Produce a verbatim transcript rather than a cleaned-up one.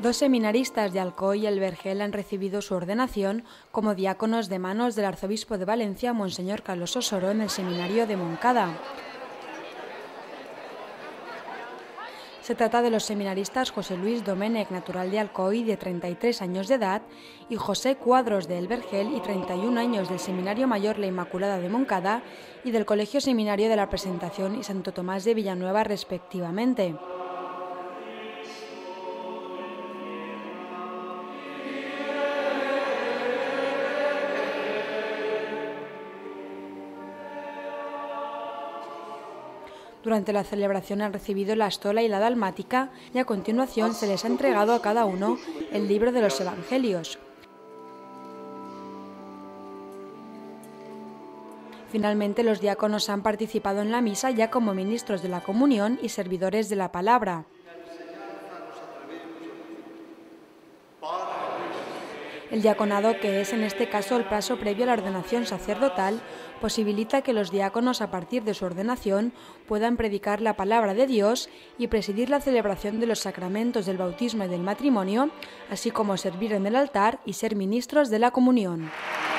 Dos seminaristas de Alcoy y El Vergel han recibido su ordenación como diáconos de manos del arzobispo de Valencia, Monseñor Carlos Osoro, en el seminario de Moncada. Se trata de los seminaristas José Luis Domènech, natural de Alcoy, de treinta y tres años de edad, y José Cuadros, de El Vergel, y treinta y un años, del Seminario Mayor La Inmaculada de Moncada y del Colegio Seminario de la Presentación y Santo Tomás de Villanueva, respectivamente. Durante la celebración han recibido la estola y la dalmática y a continuación se les ha entregado a cada uno el libro de los Evangelios. Finalmente, los diáconos han participado en la misa ya como ministros de la comunión y servidores de la palabra. El diaconado, que es en este caso el paso previo a la ordenación sacerdotal, posibilita que los diáconos, a partir de su ordenación, puedan predicar la palabra de Dios y presidir la celebración de los sacramentos del bautismo y del matrimonio, así como servir en el altar y ser ministros de la comunión.